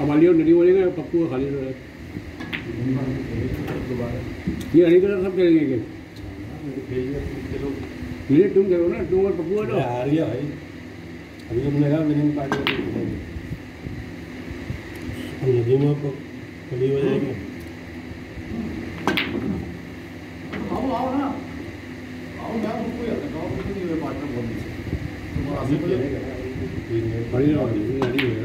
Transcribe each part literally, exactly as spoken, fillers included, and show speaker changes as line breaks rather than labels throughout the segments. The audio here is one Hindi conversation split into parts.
अब वालियों नहीं बोलेंगे पप्पू का खाली दोबारा ये हरी कलर सब खेलेंगे क्या नहीं तुम करो ना तुम और पप्पू आ रही है भाई अभी तुमने कहा विनिंग पार्टी नदी में खड़ी हो जाएगी आओ आओ ना आओ मैं उनको याद है गाँव में नहीं हुए पार्टनर बहुत नीचे तुम्हारा अभी बड़ी गाड़ी गाड़ी है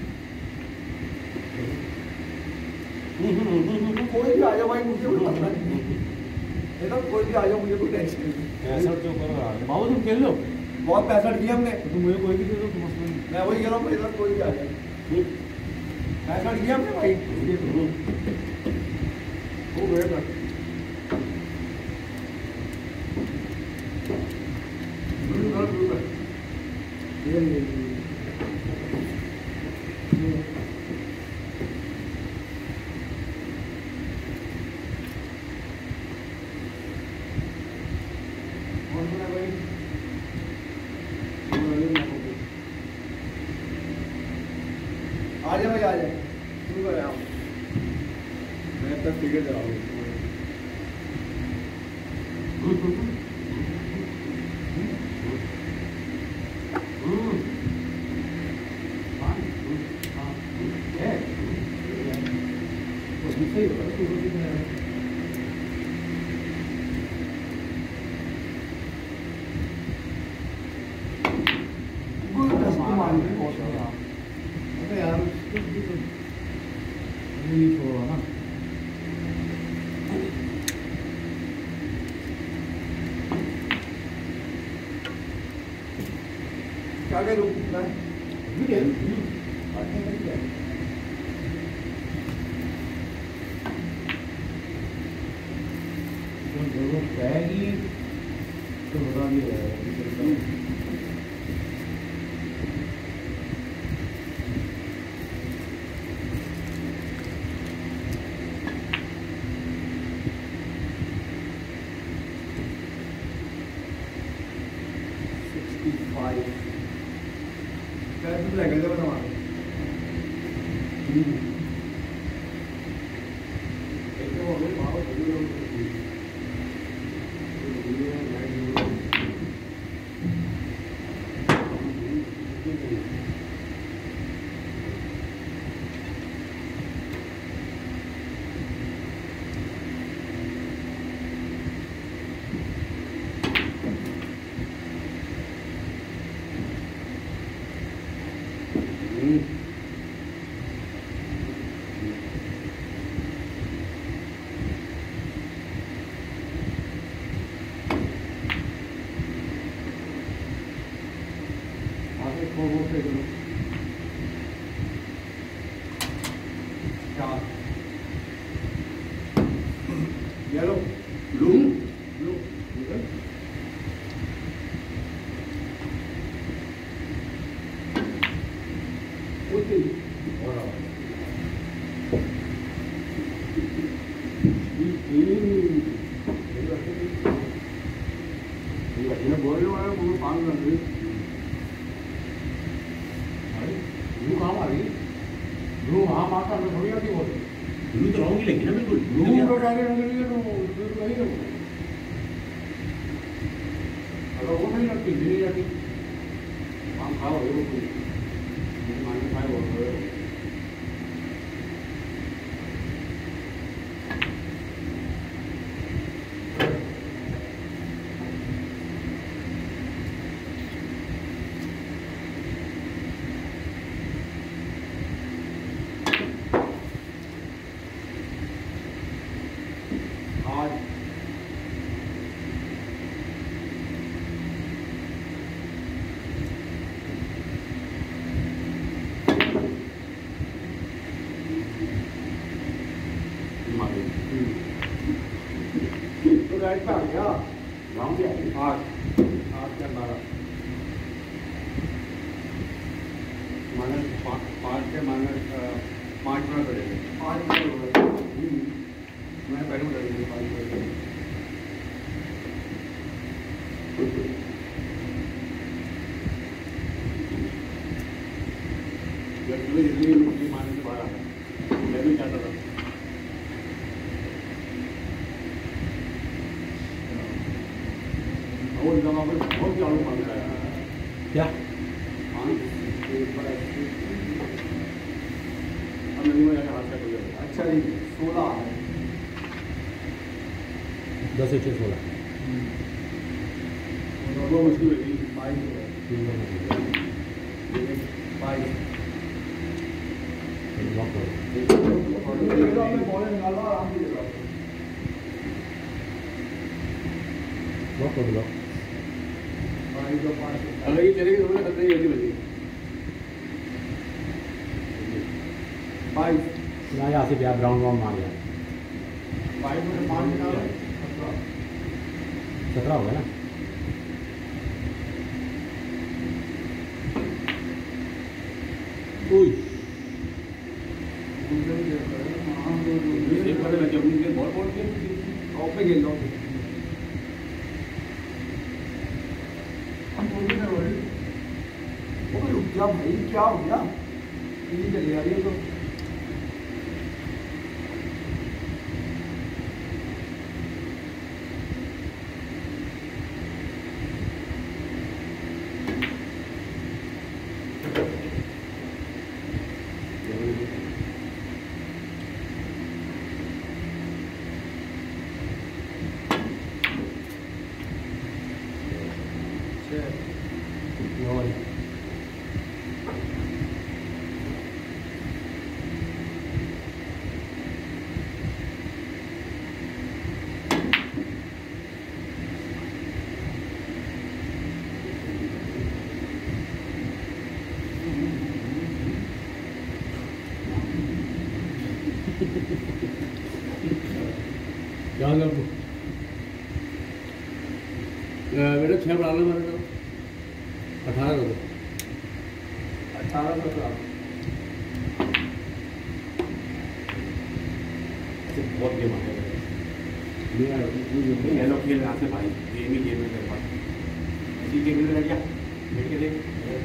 कोई भी आ जाओ भाई मुझे कोई मसला नहीं है ना कोई भी आ जाओ मुझे कोई टेंशन नहीं पैंसठ जो कर रहा है बाबू तुम खेल लो बहुत पैंसठ दिया हमने तो मुझे कोई भी दे दो मसला नहीं मैं वही कह रहा हूँ इधर कोई भी आ जाए पैंसठ दिया हमने भाई हो गया आ जाए भाई आ जाए शुरू कर रहा हूँ मैं तब टिकट कराऊँ क्या करूँ मैं जरूरत रहेगी तो बता दिया कैसे लगेगा बताओ ऐसे हो गए बाबा येलो ब्लू ब्लू ओके और ये बोल रहा है वो पान कर रही ब्लू कहाँ आ रही ब्लू वहाँ माता में थोड़ी आती बोल ब्लू तो रहूंगी लेकिन ना बिल्कुल ब्लू तो जाके रंग तो वही है अगर वो नहीं लगती नहीं जाती हम खाओ वो कोई मान खाए वो तो राइट पे आ गया गाँव के आठ आठ के बारह माइनस पाँच के माइनस पाँच में करेंगे पाँच में मैं पहले में करेंगे पाँच में जब इसलिए माइनस
बाहर आता मैं भी चाहता था और जमा पर बहुत चालू मांग रहा है
क्या
अब नहीं में जाके हाथ से हो जाएगा
अच्छा जी सोलह
दस छः सोलह
वो मुश्किल होगी
बाईस बाईस
लॉक करो लॉक कर दो
अगर ये चलेगी तो मुझे खतरे ये नहीं बजेगी
बाईस
यहाँ यहाँ से क्या ब्राउन ब्राउन मार गया
बाईस में पाँच निकालो
सत्रह हो गया ना ओह
एक बार लगे अपनी के बहुत बहुत के
टॉप पे खेल लो वो रुक जा भाई क्या हो गया ये चले जा रही है तो
क्या कर दो
बेटा छः बढ़ा लो मेरे को
अठारह कर दो
अठारह सत्रह
बहुत गेम आ गया ये लोग खेल रहा से भाई गेम ही गेम में मेरे पास इसी गेम में रह गया बैठ के देख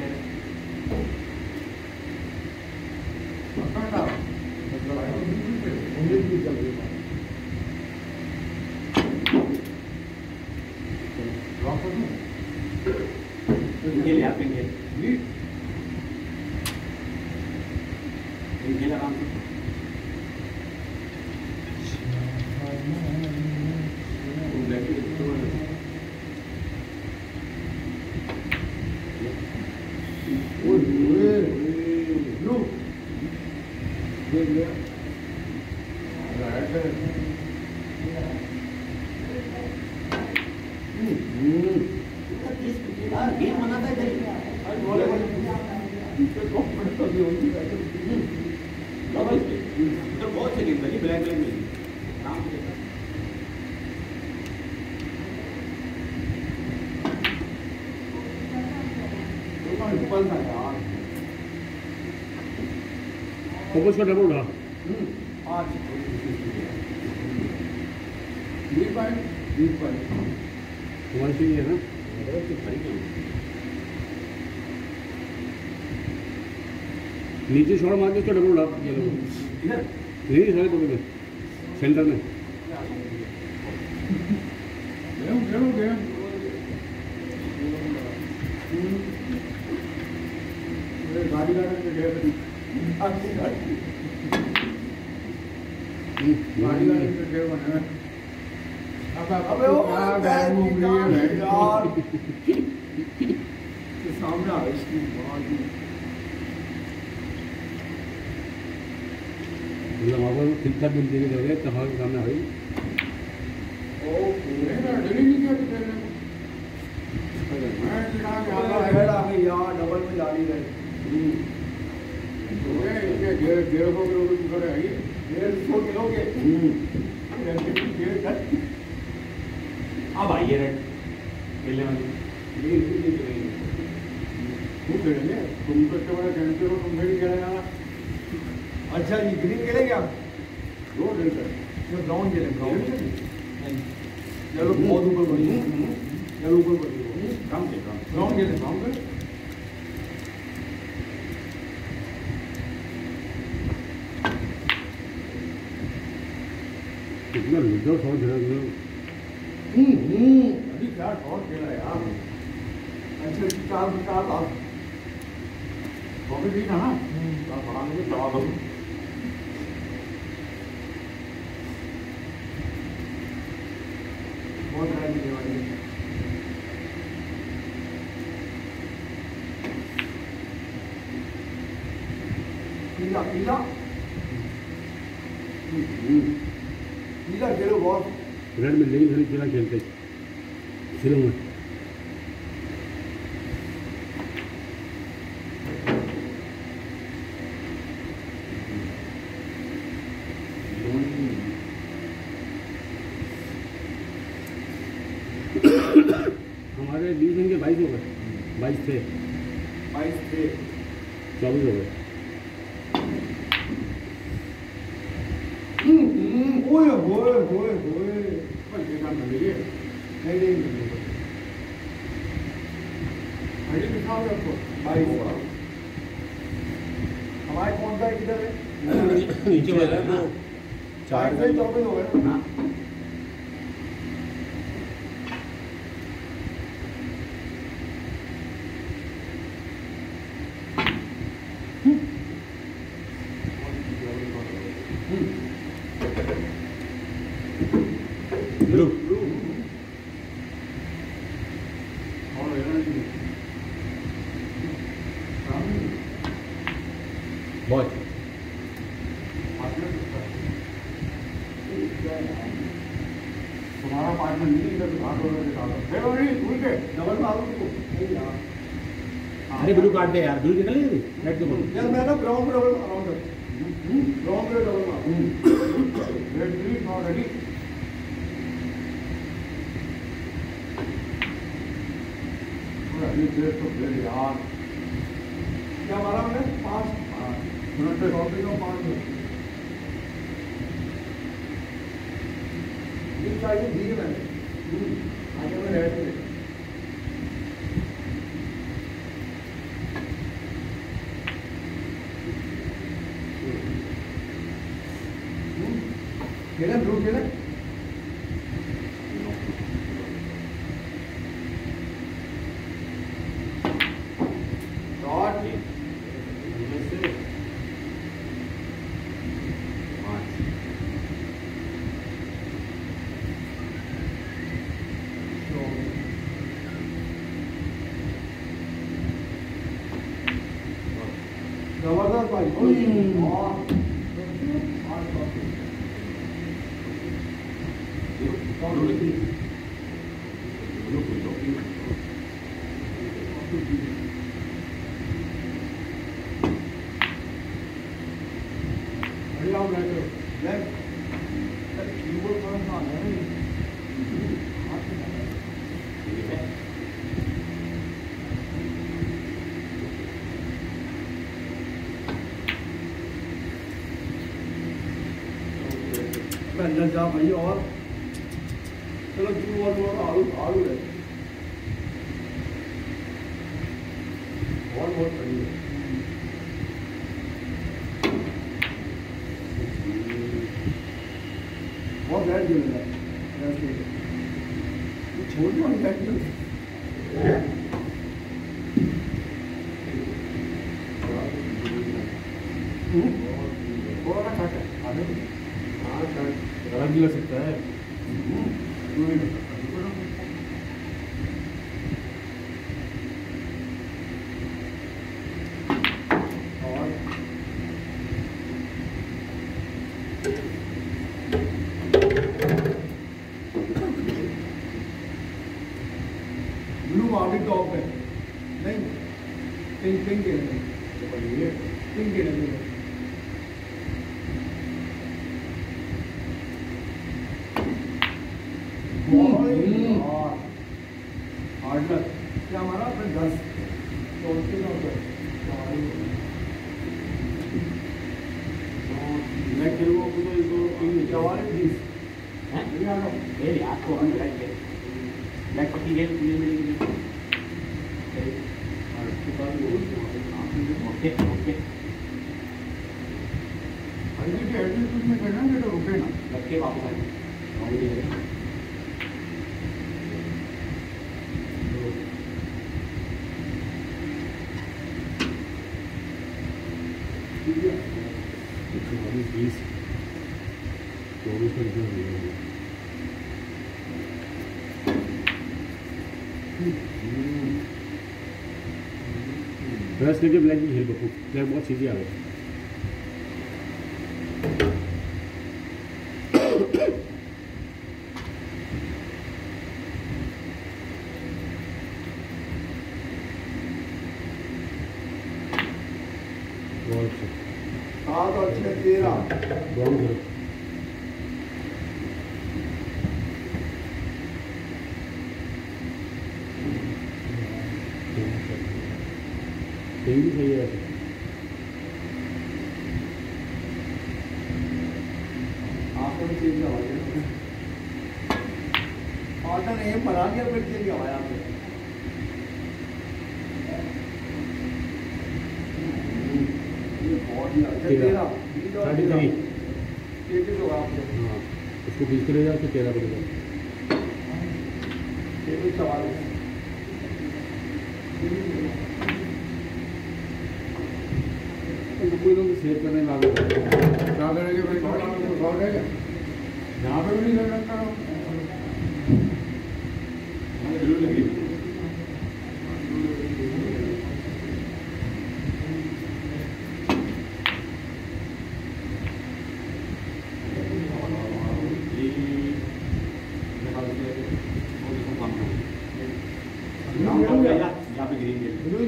खेल यहाँ पे खेल खेल आराम से गेम बनाता है बहुत अच्छी गेम बनी ब्लैक ब्लैक में
फोकस का डबल उठा
पाँच बीस पॉइंट बीस पॉइंट
तुम्हारी सही है ना नीचे शॉट मार के उसका डबल उठा ये लोग नहीं सारे दो में सेंटर में
गाड़ी गाड़ी गाड़ी गाड़ी अबे वो यार सामने आ इसकी
ठीक ठाक मिलती है जगह कहाँ के सामने आ गई
यार डबल में जा रही है
डेढ़ सौ किलो की है
डेढ़ सौ किलो के
अब आइए रेड खेलने वाली तुम खेलेंगे तुम तो इसके बाद खेलते हो तुम भी खेलेगा
अच्छा जी ग्रीन खेलेंगे आप
दो खेलते
जो ब्राउन खेलें ब्राउन चलो बहुत ऊपर बढ़िए चलो ऊपर बढ़िए
काम से काम
ब्राउन खेलें ब्राउन खेलें
ना जो शॉट खेला तुमने
हम्म हम्म अभी क्या शॉट खेला यार अच्छे चार चार था
कॉफी भी था ना बड़ा मुझे जवाब दो
बहुत राय देने वाली है पीला पीला पीला खेलो बहुत
रेड में लेकिन खाली पीला खेलते सिरों में हमारे बीस दिन के बाईस हो गए बाईस थे
बाईस थे
चौबीस हो गए
ओए होए होए होए पर ये काम कर लीजिए नहीं नहीं नहीं आईडी दिखाओ आपको बाईस हमारे कौन सा किधर है
नीचे वाला है वो
चार से चौबीस हो गए
हाँ ब्लू बॉय
तुम्हारा पार्टनर नहीं इधर घाट हो रहा है भूल के
डबल मारो को नहीं यार
अरे ब्लू काट दे यार ब्लू निकल गई नेट के बोल
यार मैं ना ग्राउंड पे डबल अराउंड कर ग्राउंड पे डबल मारो
रेड ग्रीन नॉट रेडी अभी तो फिर यार
क्या मारा मैंने पाँच मिनट पे चौबीस का पाँच मिनट ये चाहिए दी है मैंने आगे में रेड में खेले ब्लू खेले डॉट जबरदस्त भाई और अंदर जा भाई और चलो क्यों और और आलू आलू है और बहुत सही है बहुत बैठ गया छोड़ दो नहीं बैठ
और ना काटे आगे
गलत भी हो सकता है
और ब्लू मार्केट टॉप है नहीं पिंक पिंक के लिए पिंक के लिए हार्डलर क्या हमारा अपने दस चौंतीस
मैं खेलूँ तो इसको
चवालीस बीस
है आपको ब्लैक पट्टी है ओके ओके
में करना तो रुके ना
रख के वापस आए
बीस चौबीस का कितना हो गया? प्रेस करके ब्लैक की खेल बकू, ब्लैक बहुत सीधी आ गई।
हाँ तो अच्छे तेरह
ब्राउन करो। भी सही है वैसे।
आपको भी चेंज करवा दिया ऑर्डर नहीं बना दिया फिर चेंज करवाया आपने।
थर्टी थ्री
तेईस होगा आपको।
हाँ उसको बीस करेगा तो तेरह करेगा।
तेईस सवाल
तो कोई लोग सेव करने में आगे क्या करेंगे भाई? सौ रहेगा यहाँ पे भी नहीं कर सकता हूँ।
यहाँ पे ग्रीन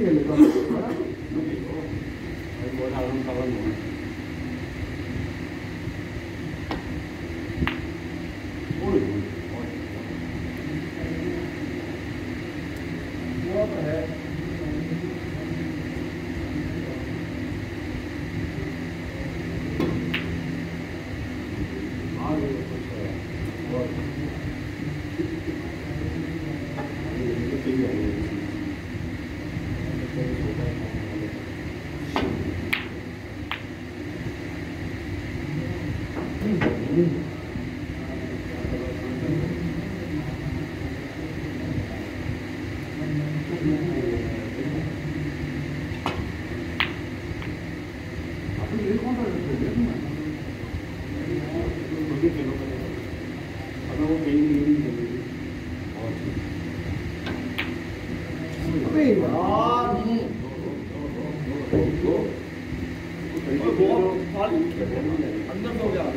अंदर तो गया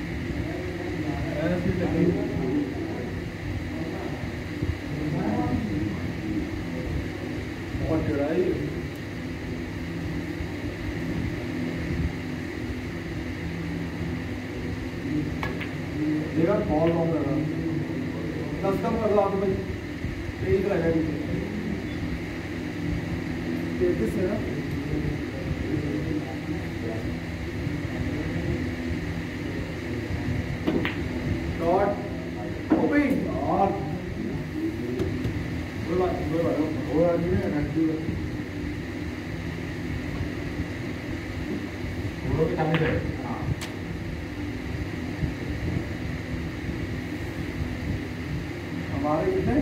बहुत चढ़ाई देखा बहुत लॉन्ग लगा दस कम कर लो आप भाई तेईस लगा तैतीस है ना डॉट ओपन और कोई बात कोई बात वो आदमी है एक्टिव वो लोग के सामने से हां हमारे कितने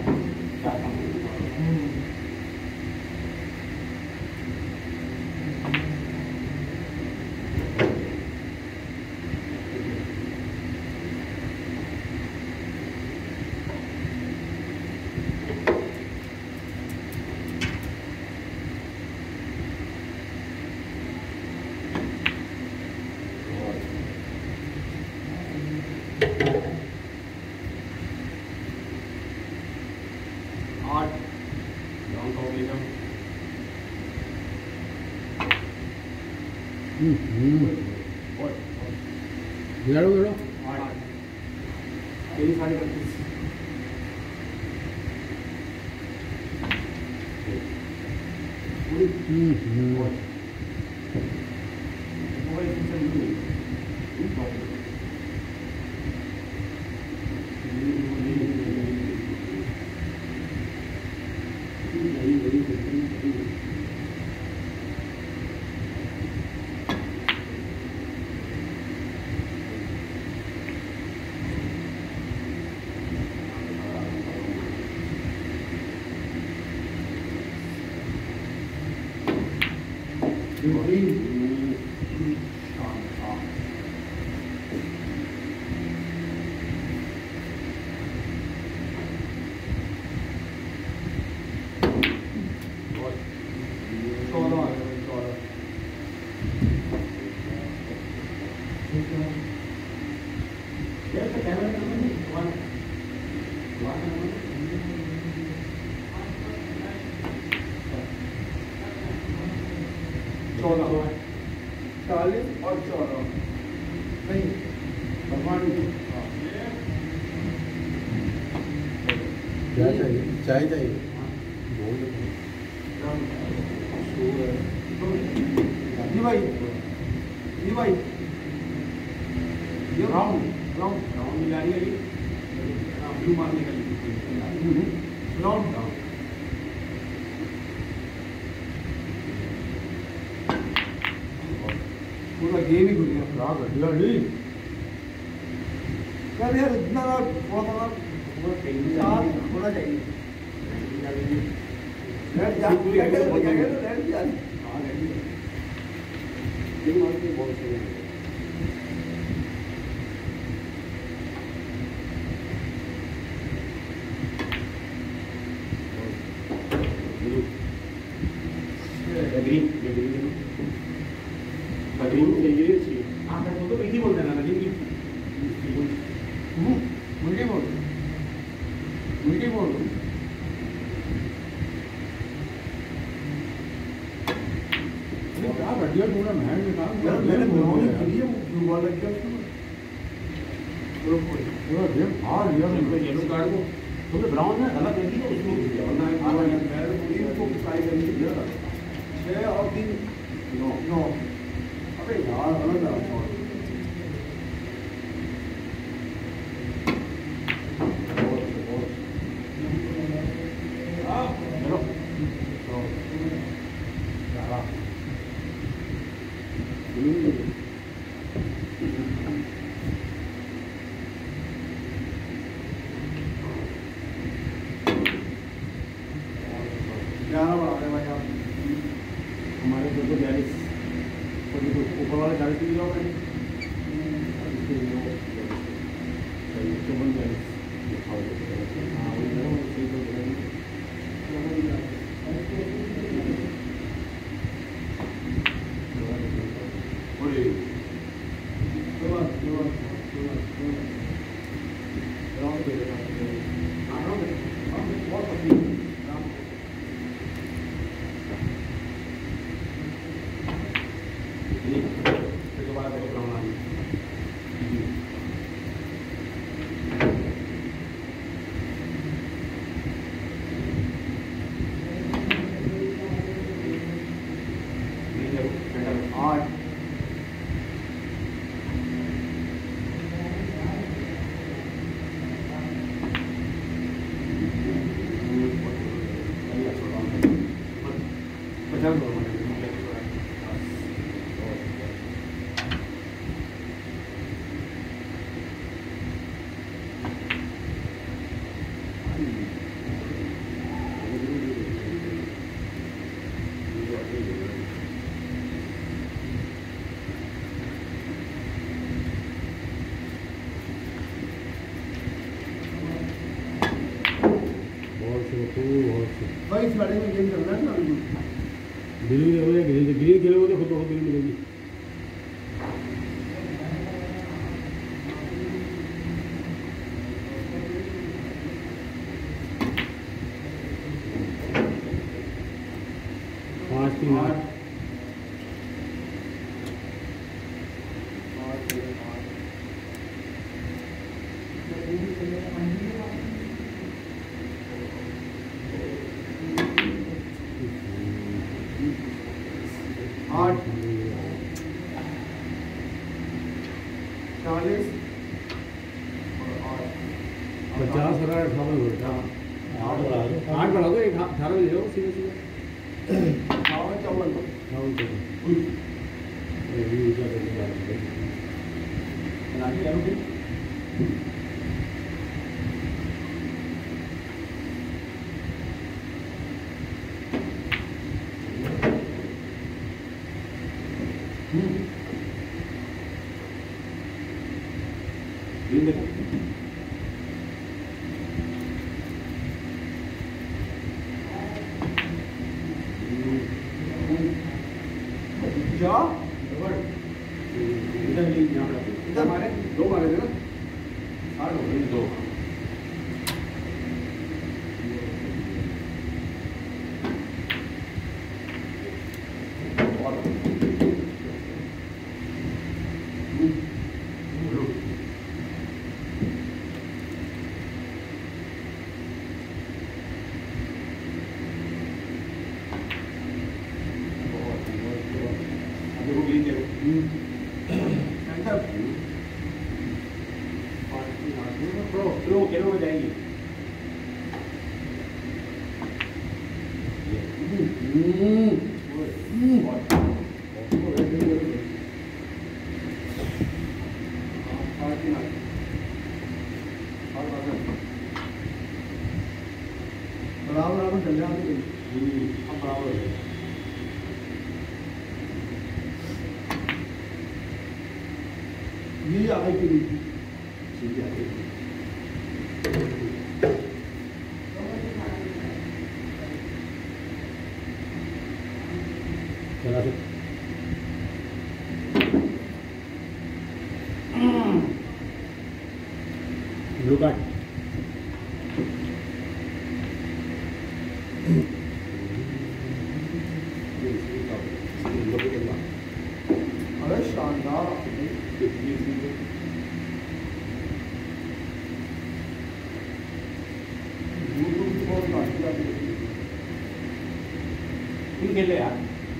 आठ लॉन्ग हो गया
हम्म
और
गिरो गिरो
आठ तेईस साढ़े बत्तीस
हम्म
चालीस और चौदह नहीं भगवान
क्या चाहिए? चाय चाहिए।
ये भाई ये भाई ये राउंड राउंड
राउंड में जा रही है ब्लू मारने का
राउंड पूरा गेम ही घुल गया।
क्या घटिया ली?
यार यार इतना बहुत साथ होना चाहिए। लेट जा क्या क्या क्या क्या तो लेट जा।
हाँ लेट गेम और के बहुत सही है। ग्रीन ग्रीन ग्रीन ग्रीन चाहिए। हाँ मैं वो तो एक ही बोल देना ग्रीन की
मुझे बोल मुझे बोल
क्या घटिया टूर्ना महंग निकाल।
यार मैंने ब्राउन के लिए ब्लू बॉल लग गया उसमें
पूरा गेम हार लिया।
येलो कार्ड को तो ब्राउन है गलत है तो उसमें
मैं पूरी को ट्राई करी छः और तीन नौ नौ अबे यार अलग है। ग्यारह बना रहे भाई आप
हमारे जो तो बयालीस ऊपर वाले चालीस की जाओ भाई चौवन बयालीस हाँ
आठ भाई इस बारे में गेम चल रहा है ना अभी
ग्रीन हो या ग्रीन ग्रीन खेलोगे तो खुद बहुत ग्रीन मिलेगी। पाँच तीन आठ
आठ चालीस
पचास हजार अठावन हो
आठ बढ़ा दो।
आठ बढ़ा दो एक अठारह ले जाओ सीधे सीधे
चौवन चौवन
अठावन चलो ये ऊर्जा करने वाला है।
ग्रीन देखो
जा
इधर भी यहाँ पे
इधर मारे
दो मारे थे ना
आठ हो गए दो देखो ग्रीन देखो प्रो प्रो खेलो में जाएगी
बराबर बराबर चल रहा है
अब बराबर हो गया
ये आई की
ठीक है
चला से ब्लू कार्ड
अरे शानदार
ग्रीन खेल ले यार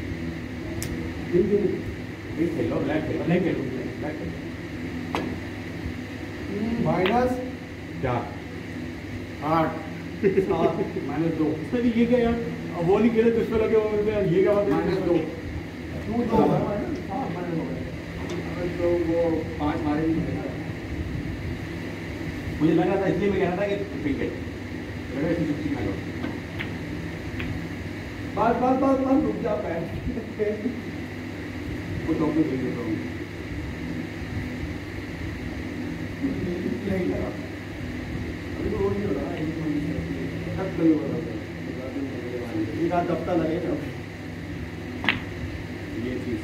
ग्रीन खेलो ब्लैक खेलो ब्लैक खेलो ब्लैक खेलो
माइनस
क्या
आठ सात
माइनस दो इसमें भी ये क्या यार अब वो नहीं खेले तो इसमें लगे हुए हैं यार ये क्या बात है
माइनस दो टू दो है माइनस हाँ माइनस हो गए अरे तो वो पाँच मारे नहीं
मुझे लगा था इसलिए मैं कह रहा था कि क्रिकेट लगा इसी चुप्पी खा लो
बस बस बस बस रुक जा पैर
वो टॉप में खेल देता हूँ
नहीं लगा अभी तो वो नहीं हो रहा है सब कल हो रहा है एक आध हफ्ता लगेगा
ये चीज़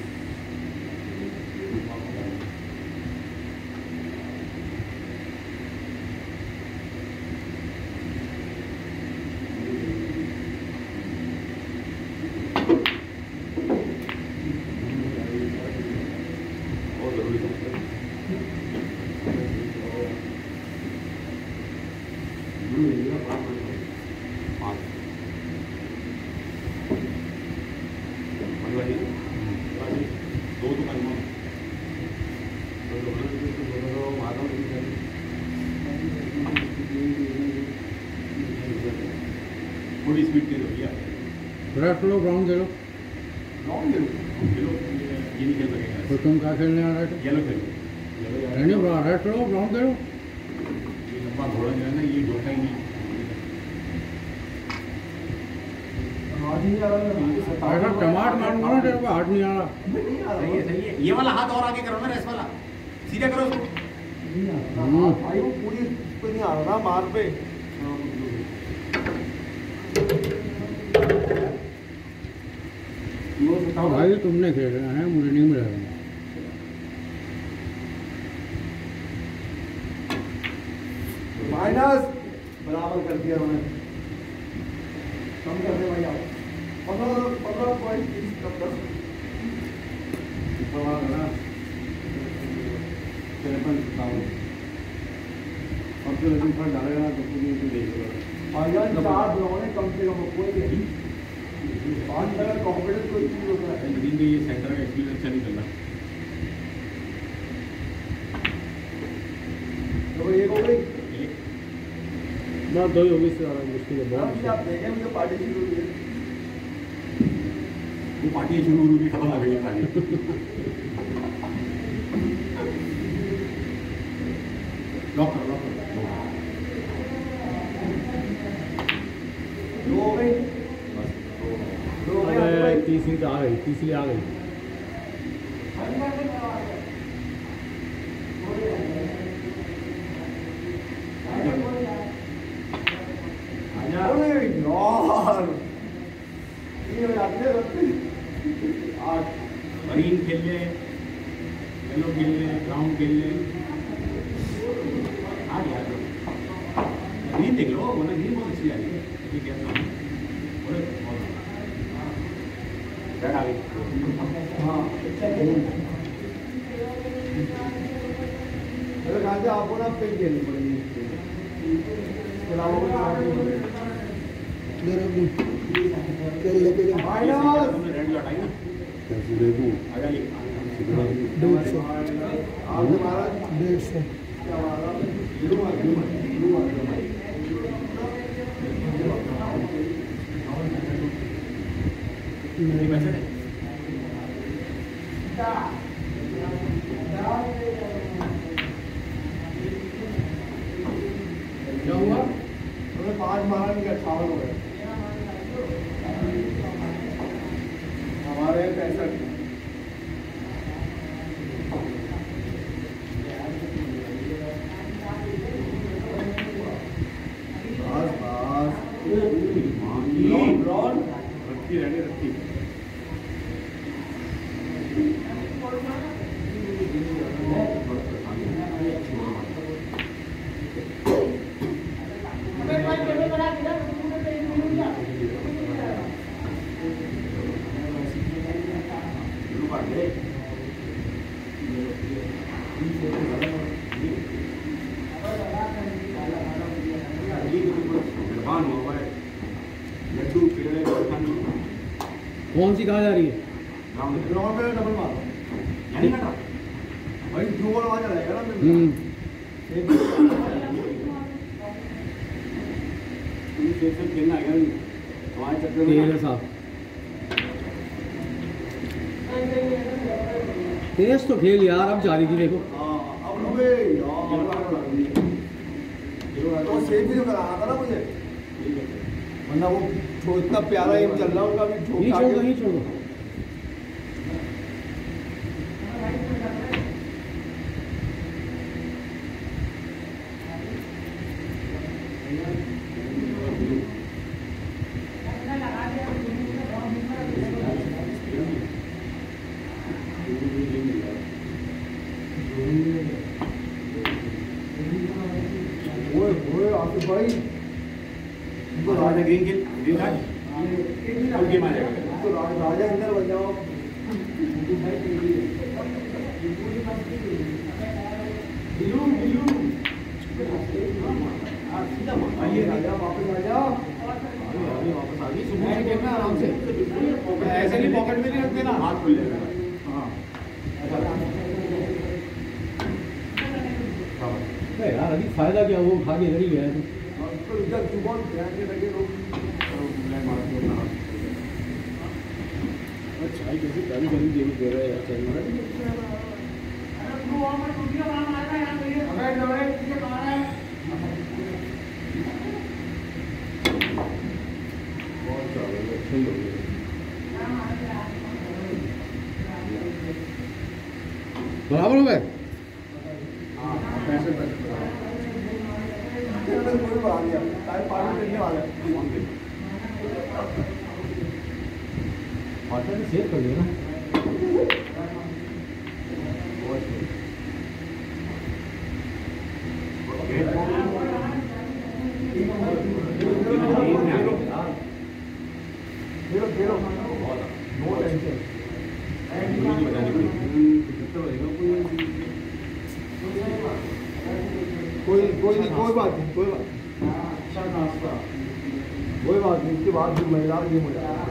बहुत जरूरी है दो तो करना थोड़ी स्पीड तेज हो गया
रेड खेलो ब्राउन खेलो
लॉन्ग खेलो खेलो ये नहीं खेल सकेगा
तो तुम क्या खेलने आ रहे थे
येलो खेलो
नहीं रेड खेलो ब्राउन खेलो
ये लंबा घोड़ा जो है ना ये ढोका ही नहीं
हाथ नहीं आ रहा
ऐसा टमाट मारूंगा ना तेरे को हाथ नहीं आ रहा
नहीं आ
सही है सही है ये वाला हाथ और आगे करो ना रेस वाला सीधा करो उसको
रहा भाई वो पूरी पे नहीं आ रहा ना मार पे
वो बताओ
भाई तुमने खेलना है मुझे नहीं मिलेगा
माइनस बराबर कर दिया उन्होंने कम कर दे भाई आप पंद्रह पंद्रह पॉइंट तीस कम दस
तिरपन सत्तावन अब तो लेकिन फल डालेगा ना तो पूरी तो देख लो
और यार चार ब्लॉक कम से कम कोई नहीं पाँच अगर कॉन्फिडेंस कोई चीज होता है
ग्रीन के ये सेंटर का एक्सपीरियंस अच्छा नहीं करना
तो ये हो गई
एक
बात दो ही होगी इससे ज़्यादा मुश्किल है बहुत
आप देखें मुझे पार्टी शुरू हुई है
वो पार्टी शुरू हुई खत्म हो गई पार्टी लॉक करो लॉक करो
दो हो गई
बस
दो हो गई
अरे तीसरी तो आ गई तीसरी आ गई
ग्रीन खेल ले, येलो खेल ले, ब्राउन खेल ले। आ गया तो ग्रीन देख लो, वो ना ग्रीन बहुत अच्छी आ रही है। ठीक है, बोले रेड आ गई।
हाँ अरे गांधी आपको ना पिंक खेलनी पड़ेगी। इसके अलावा कोई बात नहीं। खेल लेके जाओ।
तुमने रेड लौटाई ना?
कैसे दे दूँ?
आजा ले।
डेढ़ सौ डेढ़ सौ
पैसे दे।
क्या हुआ? उन्होंने पाँच मारा नहीं, अट्ठावन हो गए हमारे पैंसठ। बस बस ब्रॉन
रखी रेडी रखी।
कौन सी कहाँ जा रही है?
ग्राउंड पे डबल मारो
यानी कटा
भाई, जो बॉल वहाँ चलाएगा ना मेरे
हम्म
एक
से खेलना है हमारे चक्कर
तेज है
में।
साहब, तेज तो खेल यार। अब जा रही थी देखो।
हाँ अब अबे यार तो सेफ भी तो कराना था ना मुझे, वरना वो जो इतना प्यारा एम चल रहा है उनका भी
नहीं
ठोक
छोड़ दो, नहीं छोड़ दो।
ओए ओए आसिफ भाई,
तो राजा ग्रीन खेल ग्रीन कार्ड फुल गेम आ जाएगा।
तो रा- राजा अंदर बन जाओ। आइए राजा वापस आ जाओ।
वापस आ गई
सुबह से खेलना आराम से, ऐसे नहीं पॉकेट में नहीं रखते ना।
हाथ खुल जाएगा।
हाँ
अरे यार अभी फायदा क्या, वो खा के इधर ही गया है।
तो इधर जुबान ध्यान के लगे लोग।
चाय कैसे गाली गाली देनी दे रहा है यार, चल रहा बराबर हो गए।
पैसे पैसे कोई बढ़ा दिया, टाइम पानी मिलने वाला है।
पार्टनर ने सेव कर लिया ना।
खेलो खेलो, नो टेंशन। कोई कोई नहीं, कोई बात नहीं, कोई बात कोई बात नहीं। इसके बाद फिर महिला गेम हो जाएगा।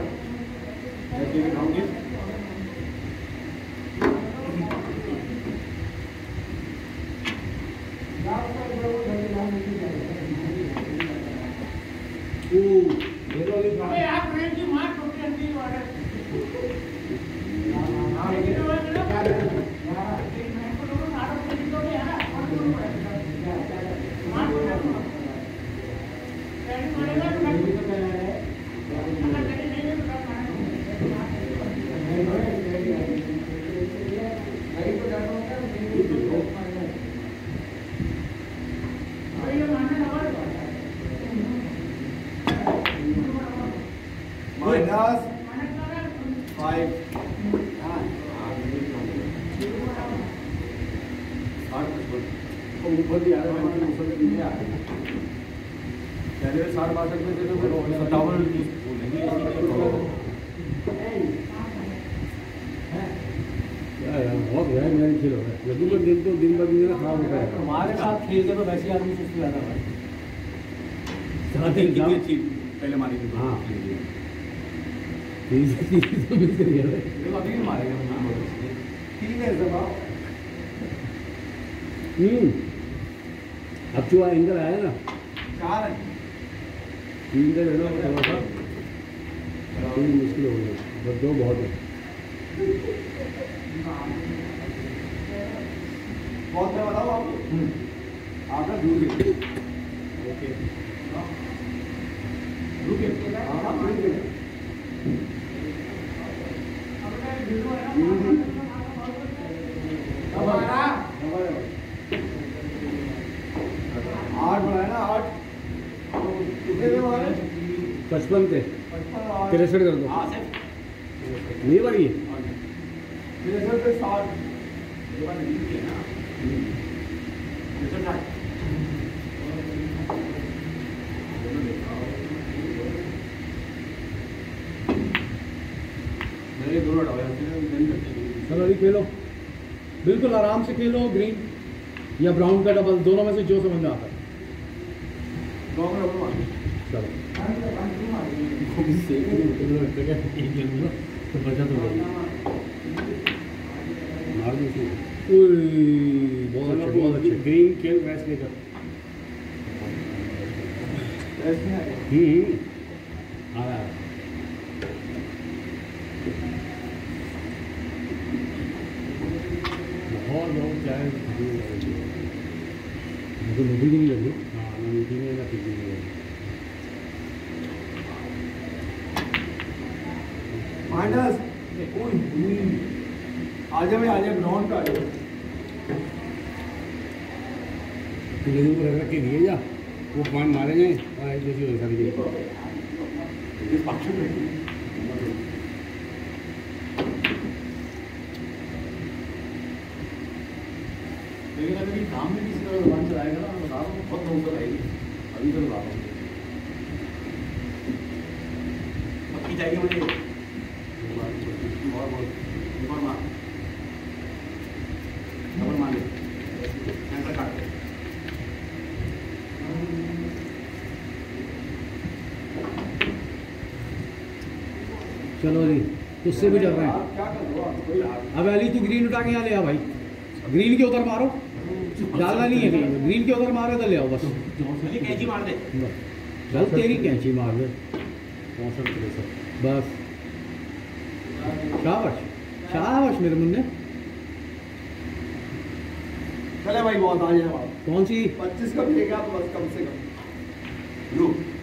फाइव
ऊपर भी आ रहा है ऊपर भी नीचे आ रहा है
पहले साठ बासठ में थे तो सत्तावन
बहुत गहरा गहरा खेल हो रहा है लेकिन तो दिन तो दिन ब दिन खराब होता है
हमारे साथ खेलते तो वैसे आदमी सुस्त हो जाता भाई
पहले मारी थी
हाँ तीन से तीन तो मिल कर गया
तो अभी भी मारेगा तीन है दबाव
हम्म अब जो एंगल आया ना
चार है
तीन का जो है थोड़ा सा तीन मुश्किल हो गया बस दो बहुत है
बहुत मैं बताऊँ आपको आपने दूर गए ओके रुके हाँ दूर गए आठ बनाया ना आठ कितने में बनाए
पचपन थे
पचपन
तिरसठ कर दो नहीं बड़ी है
तिरसठ पे साठ मेरे दोनों
चलो अभी खेलो बिल्कुल आराम से खेलो ग्रीन या ब्राउन का डबल दोनों में से जो समझ में आता है चलो तो बचा तो मार दो बहुत अच्छे बहुत अच्छे ग्रीन खेल वैस लेकर हम्म आ रहा है बहुत बहुत चाय मुझे मीठी भी नहीं लगी हाँ ना मीठी नहीं ना तीखी नहीं लगी
माइनस आजा भाई आजा ब्राउन का आजा
तुझे को रख रख के दिए जा वो पॉइंट मारे जाए और एक जैसी हो सकती है
लेकिन अगर काम में किसी तरह दुकान चलाएगा ना मैं बता रहा हूँ बहुत नौकर आएगी अभी तो बता रहा हूँ पक्की चाहिए मुझे और और मार डबल मार ले ऐसा काट दे
चलो जी उससे भी डर रहे हैं
क्या कर दो आप कोई
अब अली तू ग्रीन उठा के यहाँ ले आ भाई ग्रीन के उधर मारो डालना नहीं है ग्रीन ग्रीन के उधर मारो तो ले आओ बस
कैची मार दे
चल तेरी कैंची मार दे बस शाबाश शाबाश मेरे मुन्ने
चले भाई बहुत आ जाए
कौन सी
पच्चीस का फेंका तो बस कम से कम लो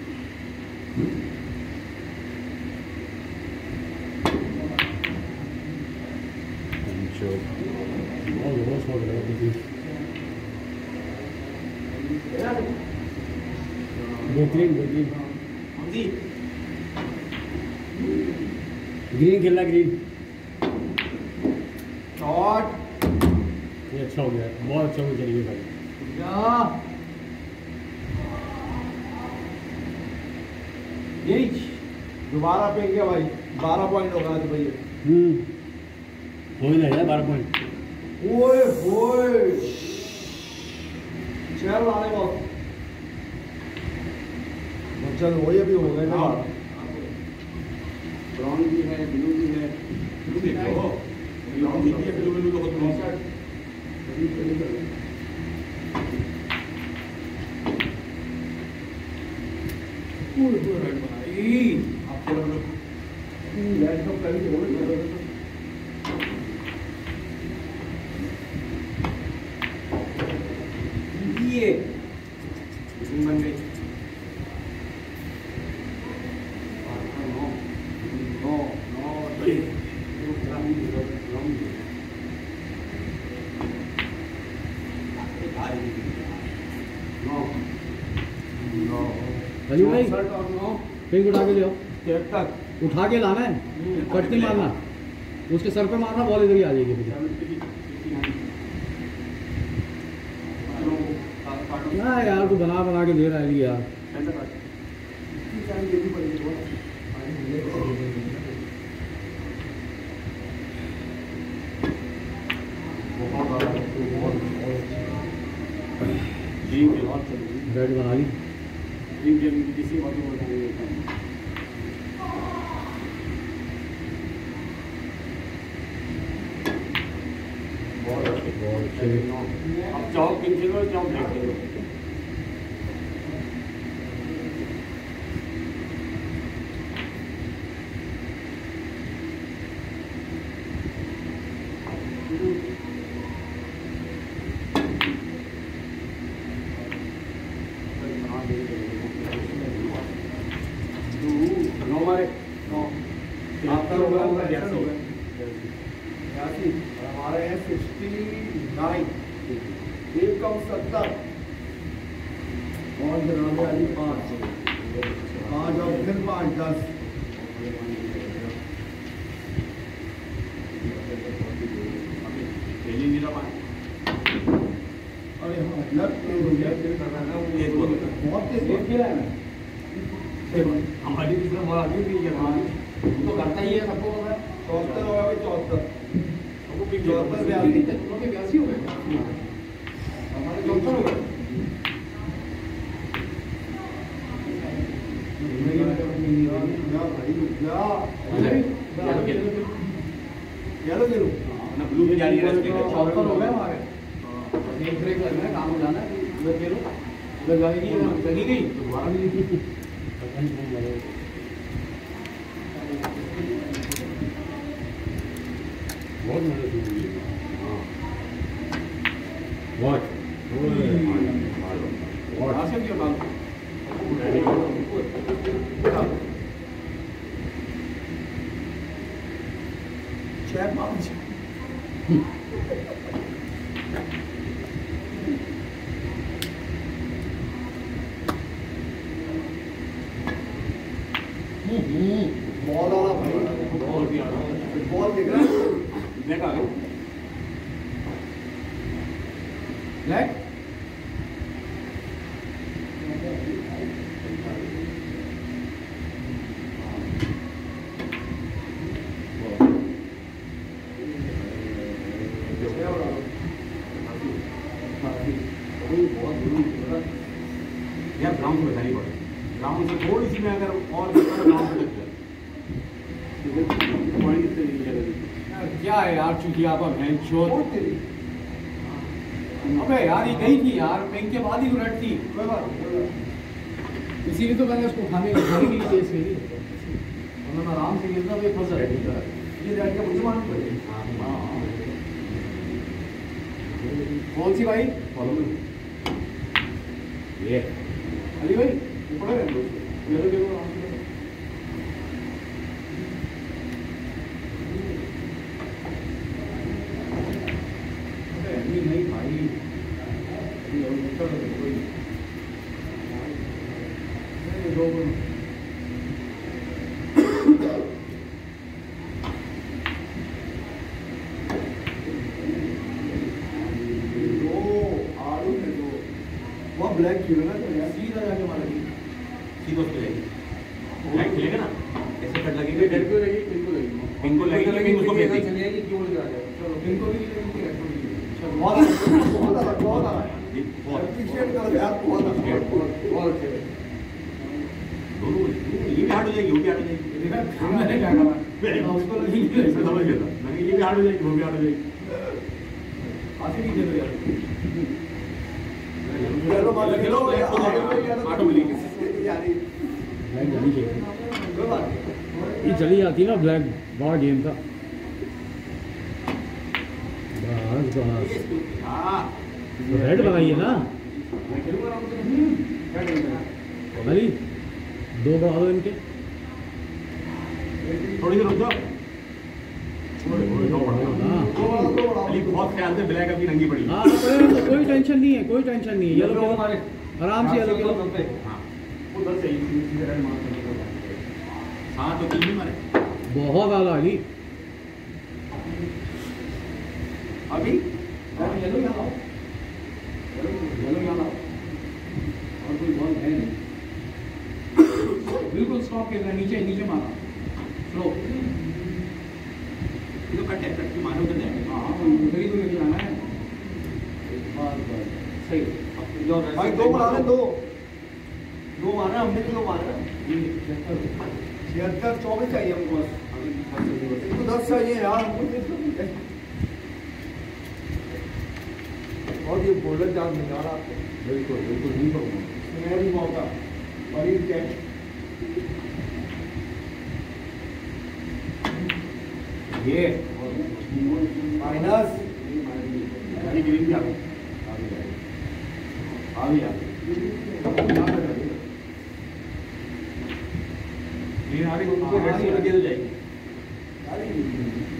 बेहतरीन बेहतरीन
जी
ग्रीन खेलना ग्रीन
शॉट
ये अच्छा हो गया बहुत अच्छा हो चलिए भाई
यही दोबारा फेंक गया भाई बारह पॉइंट होगा आज भैया
हम्म हो ही जाएगा बारह पॉइंट
ओए होए चल लाने बहुत चल वो ये भी हो गए ना
ब्राउन भी है ब्लू भी है ब्लू देखो ब्राउन भी है ब्लू ब्लू तो ब्लू शर्ट
पूरे पूरे रेड बनाई आपको लोग रेड कप कभी हो ये
बन गई
अली भाई कहीं उठा के ले आओ
तक
उठा के लाना है कट नहीं मारना उसके सर पे मारना, बॉल इधर ही आ जाएगी मुझे। क्या यार तू बना बना के दे रहा है यार। बैट बना ली
किसी बात में अब चाहो पिन खेलो चाहो ब्लैक खेलो। नौ मारे नौ आपका होगा बयासी
बयासी हमारे हैं सिक्सटी नाइन एक कम सत्तर और जनाबे अली पाँच पाँच और फिर पाँच दस अरे हाँ लग तेज हो गया बहुत तेज खेला है
हमारी दूसरा बॉल आगे भी है
तो करता ही है, सबको पता है।
चौहत्तर हो गया चौहत्तर
सबको
चौहत्तर बयासी
लोग के बयासी हो गए, हमारे चौहत्तर हो गए।
चलो चलो
ना ब्लू में जा रही है
चौहत्तर हो गए हमारे। एक ब्रेक लगना है, काम हो जाना है, उधर खेलो, उधर जाएगी चली गई तो दोबारा नहीं लिखी।
बहुत मेहनत हुई। What?
वहाँ से भी उठा लो।
छह पाँच बॉल वाला भाई
बॉल भी आ रहा है
बॉल दिख रहा है
ब्लैक आ गया
ब्लैक
यार ग्राउंड में बतानी पड़े ग्राउंड से थोड़ी सी में अगर और ग्राउंड पे लग जाए
क्या है यार, चूंकि आप अब हैं शोर।
बहुत तेरी
अबे यार ये गई थी यार, पिंक के बाद ही तो रेड थी।
कोई बात नहीं
इसीलिए तो मैंने उसको खाने खाने के लिए तेज खेली, वरना मैं आराम से खेलता तो ये फंस जाएगा।
ये रेड का मुझे मालूम पड़ेगा
कौन सी भाई?
ये
अली भाई ऊपर है देखो देखो आराम से। नहीं नहीं भाई, दो
ब्लैक खेलना तो यार
सीधा जाके मारेगी।
सीधा उस पे जाएगी ब्लैक खेलेगा ना ऐसे कट लगेगा
रेड को लगेगी, पिंक को लगेगी,
पिंक को लगेगी पिंक उसको भेज देगी
चली जाएगी, क्यों बोल के आ जाएगा। चलो पिंक को भी नहीं लगेगी, रेड को भी नहीं लगेगी। चलो
बहुत बहुत अच्छा बहुत अच्छा एप्रिशिएट करो यार बहुत अच्छा
बहुत अच्छे
दोनों ये भी हार्ड हो जाएगी वो भी हार्ड हो जाएगी
देखा मैंने क्या कहा, उसको लगेगी
समझ गया था मैंने ये भी हार्ड हो जाएगी वो भी हार्ड हो जाएगी
आगे नहीं खेलो यार।
चलो बात
खेलो ऑटो मिलेगी
ब्लैक जली चाहिए, ये चली जाती ना ब्लैक, बड़ा गेम था। बस बस
हाँ
रेड बनाइए ना अली, दो बढ़ा दो इनके।
थोड़ी देर रुक जाओ
हाँ
अली बहुत ख्याल से ब्लैक अभी नंगी पड़ी
हाँ तो कोई टेंशन नहीं है, कोई टेंशन नहीं है। ये लोग
हमारे
आराम से ये लोग
हाँ उधर से हाँ तो तीन ही मारे
बहुत आला अली।
अभी
येलो यहाँ लाओ, येलो यहाँ लाओ, और कोई बॉल है नहीं, बिल्कुल स्टॉप खेलना, नीचे नीचे मारा, स्लो,
ये तो कट है, कट की मारो उधर जाएंगे।
हाँ उधर ही तो लेके जाना है, बस बस सही।
जो
भाई दो बना ले, दो दो मारना, हमने भी दो मारना। छिहत्तर चौबीस चाहिए हमको बस, हमको दस चाहिए यार हमको। और ये गोल्डन चांस मिल रहा आपको।
बिल्कुल बिल्कुल नहीं करूँगा।
सुनहरी मौका और ये कैच
ये
माइनस
ये ग्रीन भी आ गई, आ गई, आ गई। ग्रीन आ रही, उनको रेड से लगे तो जाएगी।